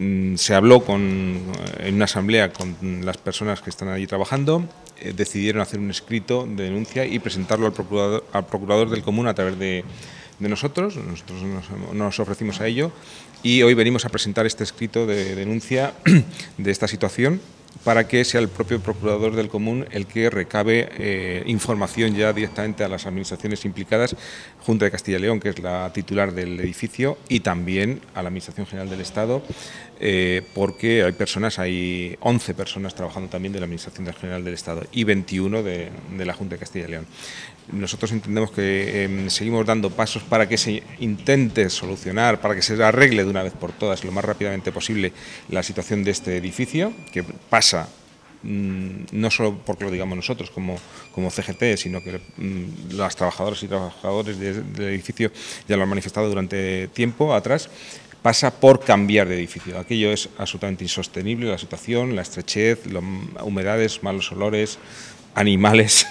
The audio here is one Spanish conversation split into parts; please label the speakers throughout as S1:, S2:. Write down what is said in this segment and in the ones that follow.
S1: Se habló en una asamblea con las personas que están allí trabajando, decidieron hacer un escrito de denuncia y presentarlo al procurador del Común a través de nosotros nos ofrecimos a ello y hoy venimos a presentar este escrito de denuncia de esta situación para que sea el propio procurador del Común el que recabe información ya directamente a las administraciones implicadas, Junta de Castilla y León, que es la titular del edificio, y también a la Administración General del Estado, porque hay 11 personas trabajando también de la Administración General del Estado y 21 de la Junta de Castilla y León. Nosotros entendemos que seguimos dando pasos para que se intente solucionar, para que se arregle de una vez por todas, lo más rápidamente posible, la situación de este edificio, que pasa no solo porque lo digamos nosotros como CGT, sino que las trabajadoras y trabajadores del edificio ya lo han manifestado durante tiempo atrás. Pasa por cambiar de edificio. Aquello es absolutamente insostenible, la situación, la estrechez, humedades, malos olores, animales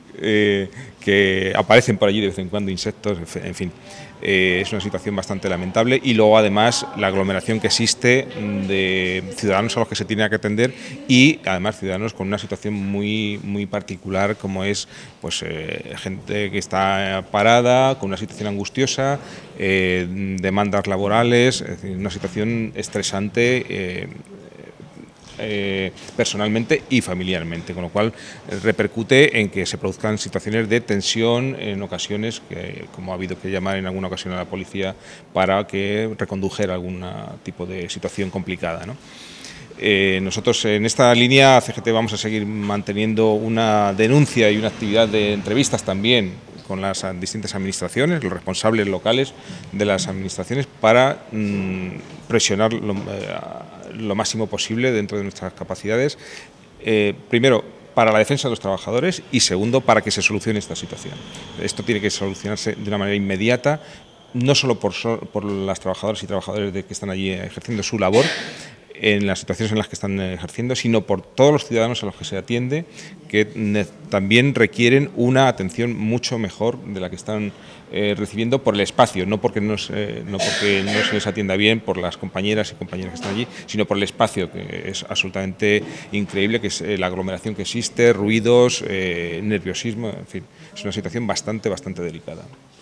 S1: que aparecen por allí de vez en cuando, insectos, en fin. Es una situación bastante lamentable y luego además la aglomeración que existe de ciudadanos a los que se tiene que atender y además ciudadanos con una situación muy particular como es pues gente que está parada, con una situación angustiosa, demandas laborales, es decir, una situación estresante personalmente y familiarmente, con lo cual repercute en que se produzcan situaciones de tensión en ocasiones, como ha habido que llamar en alguna ocasión a la policía para que recondujera algún tipo de situación complicada, ¿no? Nosotros en esta línea CGT vamos a seguir manteniendo una denuncia y una actividad de entrevistas también con las distintas administraciones, los responsables locales de las administraciones, para presionar lo máximo posible dentro de nuestras capacidades, primero para la defensa de los trabajadores y segundo para que se solucione esta situación. Esto tiene que solucionarse de una manera inmediata, no solo por las trabajadoras y trabajadores que están allí ejerciendo su labor, en las situaciones en las que están ejerciendo, sino por todos los ciudadanos a los que se atiende, que también requieren una atención mucho mejor de la que están recibiendo por el espacio, no porque no se les atienda bien por las compañeras y compañeros que están allí, sino por el espacio, que es absolutamente increíble, que es la aglomeración que existe, ruidos, nerviosismo, en fin, es una situación bastante delicada.